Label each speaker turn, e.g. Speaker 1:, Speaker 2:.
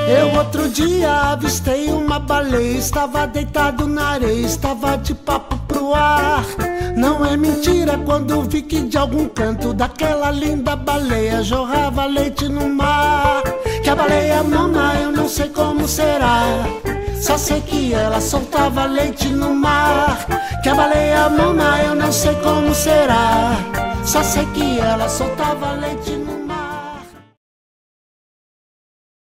Speaker 1: Eu outro dia avistei uma baleia, estava deitado na areia, estava de papo pro ar. Não é mentira quando vi que de algum canto daquela linda baleia jorrava leite no mar. Que a baleia mama eu não sei como será, só sei que ela soltava leite no mar. Que a baleia mama eu não sei como será, só sei que ela soltava leite